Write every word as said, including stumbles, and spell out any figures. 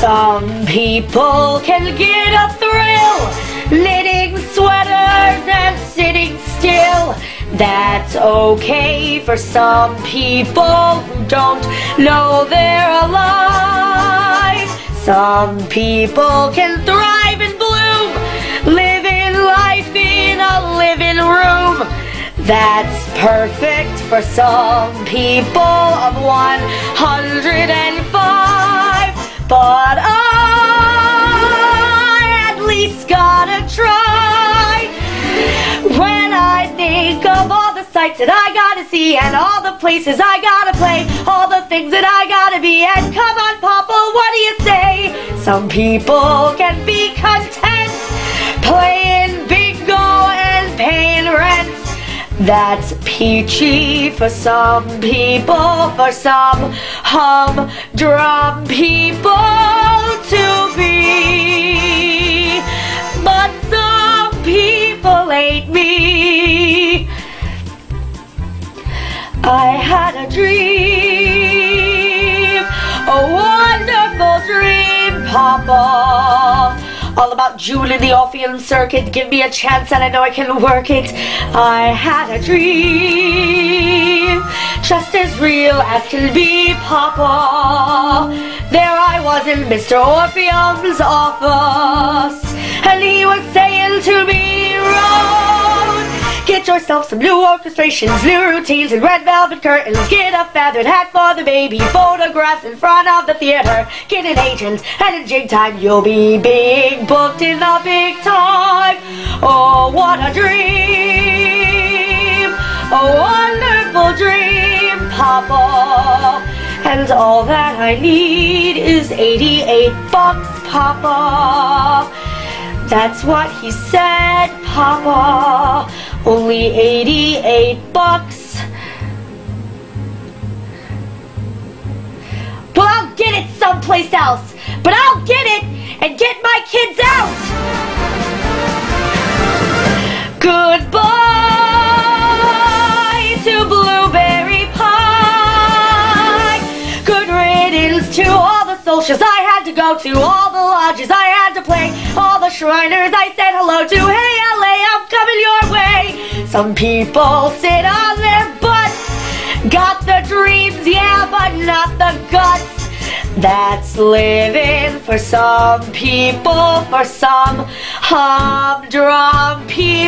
Some people can get a thrill knitting sweaters and sitting still. That's okay for some people who don't know they're alive. Some people can thrive and bloom, living life in a living room. That's perfect for some people of one hundred five. But I at least gotta try. When I think of all the sights that I gotta see, and all the places I gotta play, all the things that I gotta be, and come on, Papa, what do you say? Some people can be content playing bingo and paying rent. That's peachy for some people, for some humdrum people to be. But some people ain't me. I had a dream, a wonderful dream, Papa. All about June in the Orpheum Circuit. Give me a chance and I know I can work it. I had a dream, just as real as can be, Papa. There I was in Mister Orpheum's office, and he was saying to me, Rose, get yourself some new orchestrations, new routines, and red velvet curtains. Get a feathered hat for the baby, photographs in front of the theater. Get an agent, and in jig time you'll be being booked in the big time. Oh, what a dream, a wonderful dream, Papa. And all that I need is eighty-eight bucks, Papa. That's what he said, Papa. Only eighty-eight bucks. Well, I'll get it someplace else, but I'll get it and get my kids out. Goodbye to blueberry pie. Good riddance to all the socials I had to go to, all the lodges I had to play, all the Shriners I said hello to. Hey L A, I'm coming your way. Some people sit on their butts, got the dreams, yeah, but not the guts. That's living for some people, for some humdrum people.